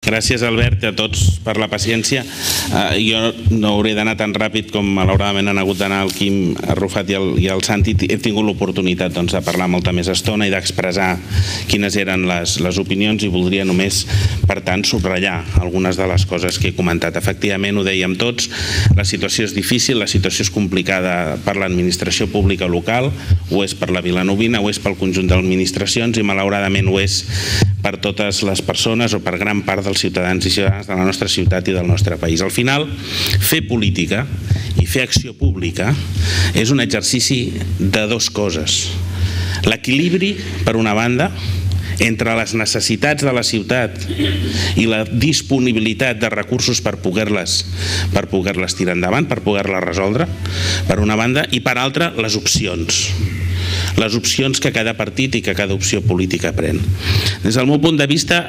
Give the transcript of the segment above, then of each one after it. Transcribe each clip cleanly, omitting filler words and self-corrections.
Gràcies, Albert, a tots per la paciència. Jo no hauré d'anar tan ràpid com malauradament han hagut d'anar el Quim Arrufat i el Santi. He tingut l'oportunitat de parlar molta més estona i d'expressar quines eren les opinions i voldria només, per tant, subratllar algunes de les coses que he comentat. Efectivament, ho dèiem tots, la situació és difícil, la situació és complicada per l'administració pública local, ho és per la Vilanovina, ho és pel conjunt d'administracions i malauradament ho és per totes les persones o per gran part dels ciutadans i ciutadanes de la nostra ciutat i del nostre país. Al final, fer política i fer acció pública és un exercici de dues coses. L'equilibri, per una banda, entre les necessitats de la ciutat i la disponibilitat de recursos per poder-les tirar endavant, per poder-les resoldre, per una banda, i per altra, les opcions que cada partit i que cada opció política pren. Des del meu punt de vista,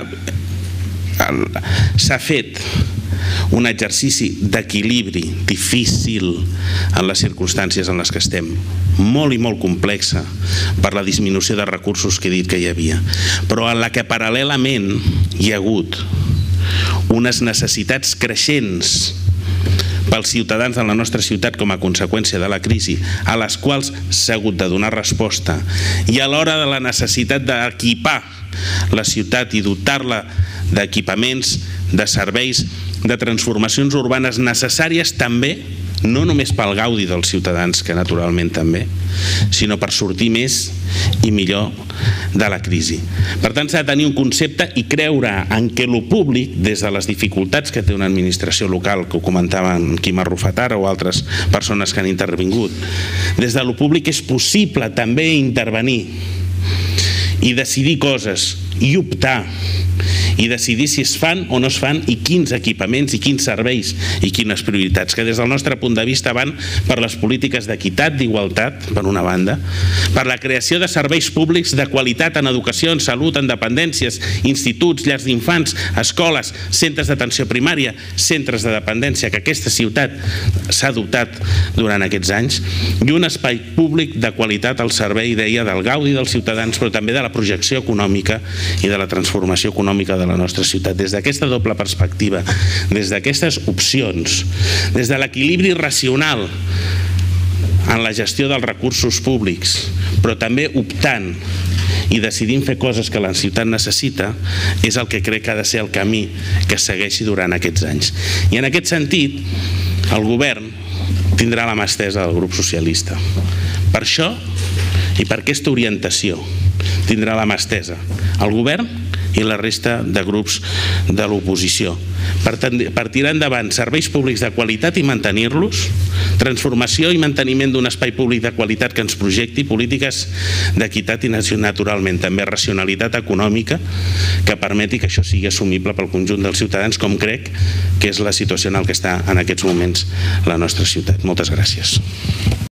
s'ha fet un exercici d'equilibri difícil en les circumstàncies en les que estem, molt i molt complexa per la disminució de recursos que he dit que hi havia, però en la que paral·lelament hi ha hagut unes necessitats creixents pels ciutadans de la nostra ciutat com a conseqüència de la crisi, a les quals s'ha hagut de donar resposta, i a l'hora de la necessitat d'equipar la ciutat i dotar-la d'equipaments, de serveis, de transformacions urbanes necessàries també, no només pel gaudi dels ciutadans, que naturalment també, sinó per sortir més i millor de la crisi. Per tant, s'ha de tenir un concepte i creure en què lo públic, des de les dificultats que té una administració local, que ho comentaven Quim Arrufat ara o altres persones que han intervingut, des de lo públic és possible també intervenir i decidir coses i optar i decidir si es fan o no es fan i quins equipaments i quins serveis i quines prioritats, que des del nostre punt de vista van per les polítiques d'equitat, d'igualtat, per una banda, per la creació de serveis públics de qualitat en educació, en salut, en dependències, instituts, llars d'infants, escoles, centres d'atenció primària, centres de dependència, que aquesta ciutat s'ha dotat durant aquests anys, i un espai públic de qualitat al servei, deia, del gaudi dels ciutadans, però també de la projecció econòmica i de la transformació econòmica de la nostra ciutat. Des d'aquesta doble perspectiva, des d'aquestes opcions, des de l'equilibri racional en la gestió dels recursos públics, però també optant i decidint fer coses que la ciutat necessita, és el que crec que ha de ser el camí que segueixi durant aquests anys. I en aquest sentit, el govern tindrà la mà estesa del grup socialista. Per això i per aquesta orientació tindrà la mà estesa el govern i la resta de grups de l'oposició per tirar endavant serveis públics de qualitat i mantenir-los, transformació i manteniment d'un espai públic de qualitat que ens projecti, polítiques d'equitat i naturalment també racionalitat econòmica que permeti que això sigui assumible pel conjunt dels ciutadans, com crec que és la situació en què està en aquests moments la nostra ciutat. Moltes gràcies.